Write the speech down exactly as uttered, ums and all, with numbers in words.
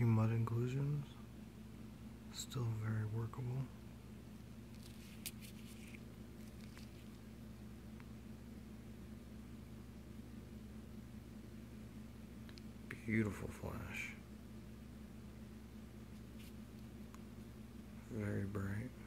few mud inclusions. Still very workable. Beautiful flash. Very bright.